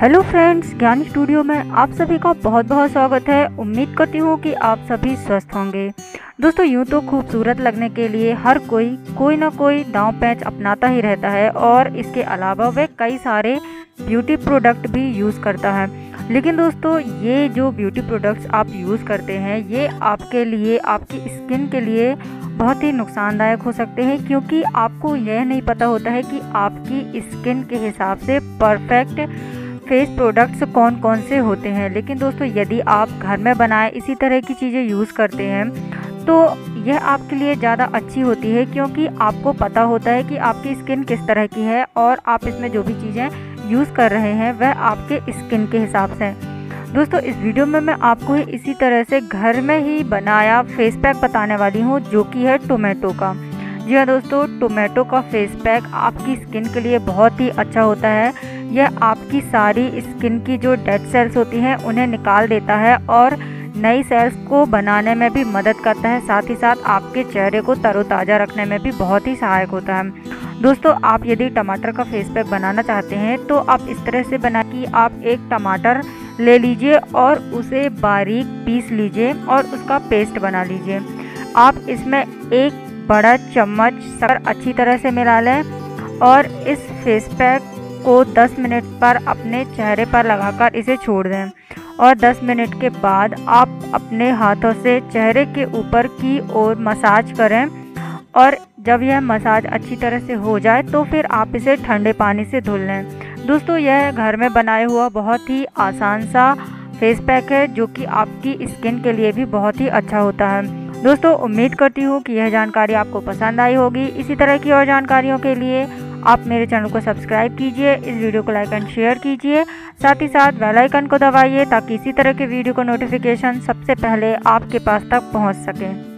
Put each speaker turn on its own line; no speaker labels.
Hello friends, ज्ञानी studio में आप सभी का बहुत बहुत स्वागत है। उम्मीद करती हूँ कि आप सभी स्वस्थ होंगे। दोस्तों, यूँ तो खूबसूरत लगने के लिए हर कोई ना कोई दांव पैंच अपनाता ही रहता है और इसके अलावा वह कई सारे ब्यूटी प्रोडक्ट भी यूज़ करता है। लेकिन दोस्तों, ये जो ब्यूटी प्रोडक्ट्स आप यूज़ करते हैं ये आपके लिए, आपकी स्किन के लिए बहुत ही नुकसानदायक हो सकते हैं, क्योंकि आपको यह नहीं पता होता है कि आपकी स्किन के हिसाब से परफेक्ट फेस प्रोडक्ट्स कौन कौन से होते हैं। लेकिन दोस्तों, यदि आप घर में बनाए इसी तरह की चीज़ें यूज़ करते हैं तो यह आपके लिए ज़्यादा अच्छी होती है, क्योंकि आपको पता होता है कि आपकी स्किन किस तरह की है और आप इसमें जो भी चीज़ें यूज़ कर रहे हैं वह आपके स्किन के हिसाब से। दोस्तों, इस वीडियो में मैं आपको इसी तरह से घर में ही बनाया फेस पैक बताने वाली हूँ, जो कि है टोमेटो का। जी हाँ दोस्तों, टोमेटो का फेस पैक आपकी स्किन के लिए बहुत ही अच्छा होता है। यह आपकी सारी स्किन की जो डेड सेल्स होती हैं उन्हें निकाल देता है और नई सेल्स को बनाने में भी मदद करता है। साथ ही साथ आपके चेहरे को तरोताज़ा रखने में भी बहुत ही सहायक होता है। दोस्तों, आप यदि टमाटर का फेस पैक बनाना चाहते हैं तो आप इस तरह से बना कि आप एक टमाटर ले लीजिए और उसे बारीक पीस लीजिए और उसका पेस्ट बना लीजिए। आप इसमें एक बड़ा चम्मच शक्कर अच्छी तरह से मिला लें और इस फेस पैक को 10 मिनट पर अपने चेहरे पर लगाकर इसे छोड़ दें। और 10 मिनट के बाद आप अपने हाथों से चेहरे के ऊपर की ओर मसाज करें और जब यह मसाज अच्छी तरह से हो जाए तो फिर आप इसे ठंडे पानी से धुल लें। दोस्तों, यह घर में बनाया हुआ बहुत ही आसान सा फेस पैक है, जो कि आपकी स्किन के लिए भी बहुत ही अच्छा होता है। दोस्तों, उम्मीद करती हूँ कि यह जानकारी आपको पसंद आई होगी। इसी तरह की और जानकारियों के लिए आप मेरे चैनल को सब्सक्राइब कीजिए, इस वीडियो को लाइक एंड शेयर कीजिए, साथ ही साथ बेल आइकन को दबाइए ताकि इसी तरह के वीडियो का नोटिफिकेशन सबसे पहले आपके पास तक पहुँच सके।